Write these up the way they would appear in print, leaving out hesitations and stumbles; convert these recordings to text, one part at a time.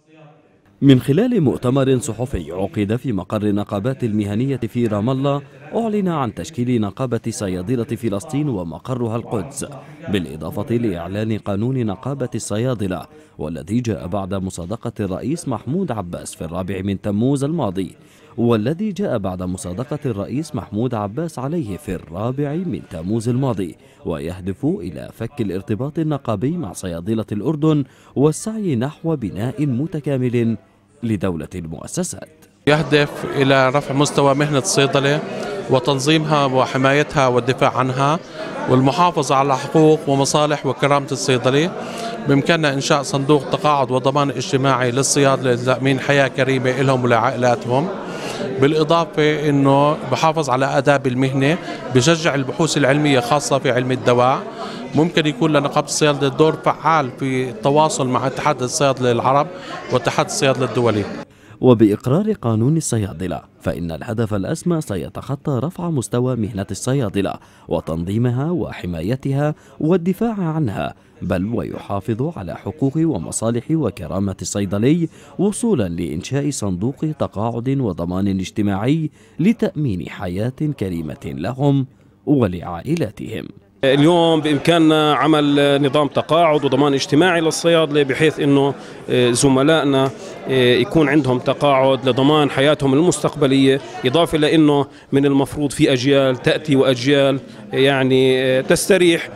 من خلال مؤتمر صحفي عقد في مقر النقابات المهنية في رام الله، أعلن عن تشكيل نقابة صيادلة فلسطين ومقرها القدس، بالإضافة لإعلان قانون نقابة الصيادلة، والذي جاء بعد مصادقة الرئيس محمود عباس في 4 من تموز الماضي، والذي جاء بعد مصادقة الرئيس محمود عباس عليه في 4 من تموز الماضي، ويهدف إلى فك الارتباط النقابي مع صيادلة الأردن والسعي نحو بناء متكامل لدولة المؤسسات. يهدف إلى رفع مستوى مهنة الصيدلة وتنظيمها وحمايتها والدفاع عنها والمحافظة على حقوق ومصالح وكرامة الصيدلي. بإمكاننا إنشاء صندوق تقاعد وضمان اجتماعي للصيادلة لتأمين حياة كريمة لهم ولعائلاتهم، بالإضافة أنه بحافظ على آداب المهنة، بشجع البحوث العلمية خاصة في علم الدواء. ممكن يكون لنقابة الصيادلة دور فعال في التواصل مع اتحاد الصيادلة العرب واتحاد الصيادلة الدولي. وبإقرار قانون الصيادلة، فإن الهدف الأسمى سيتخطى رفع مستوى مهنة الصيادلة وتنظيمها وحمايتها والدفاع عنها، بل ويحافظ على حقوق ومصالح وكرامة الصيدلي، وصولا لإنشاء صندوق تقاعد وضمان اجتماعي لتأمين حياة كريمة لهم ولعائلاتهم. اليوم بإمكاننا عمل نظام تقاعد وضمان اجتماعي للصيادلة، بحيث أنه زملائنا يكون عندهم تقاعد لضمان حياتهم المستقبلية، إضافة لأنه من المفروض في أجيال تأتي وأجيال يعني تستريح،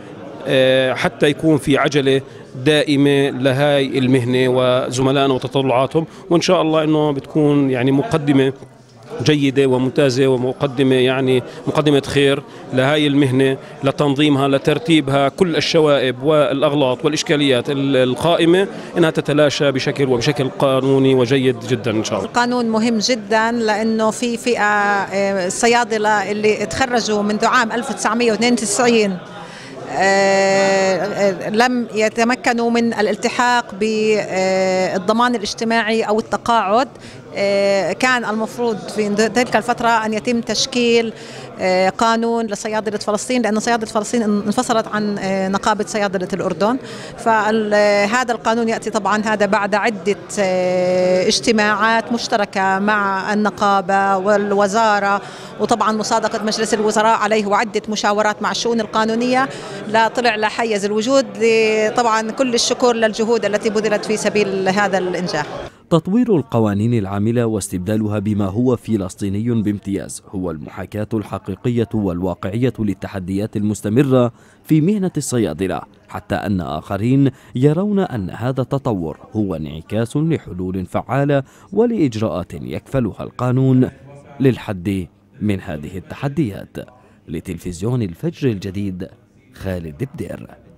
حتى يكون في عجلة دائمة لهاي المهنة وزملائنا وتطلعاتهم. وإن شاء الله أنه بتكون يعني مقدمة جيدة وممتازة، ومقدمة يعني مقدمة خير لهاي المهنة، لتنظيمها، لترتيبها، كل الشوائب والأغلاط والإشكاليات القائمة إنها تتلاشى بشكل قانوني وجيد جدا إن شاء الله. القانون مهم جدا لأنه في فئة الصيادلة اللي تخرجوا منذ عام 1992 لم يتمكنوا من الالتحاق بالضمان الاجتماعي أو التقاعد. كان المفروض في تلك الفترة أن يتم تشكيل قانون لصيادلة فلسطين، لأن صيادلة فلسطين انفصلت عن نقابة صيادلة الأردن. فهذا القانون يأتي طبعا هذا بعد عدة اجتماعات مشتركة مع النقابة والوزارة، وطبعا مصادقة مجلس الوزراء عليه، وعدة مشاورات مع الشؤون القانونية لا طلع لحيز الوجود. طبعا كل الشكر للجهود التي بذلت في سبيل هذا الإنجاح. تطوير القوانين العاملة واستبدالها بما هو فلسطيني بامتياز هو المحاكاة الحقيقية والواقعية للتحديات المستمرة في مهنة الصيادلة، حتى أن آخرين يرون أن هذا التطور هو انعكاس لحلول فعالة ولإجراءات يكفلها القانون للحد من هذه التحديات. لتلفزيون الفجر الجديد، خالد بدير.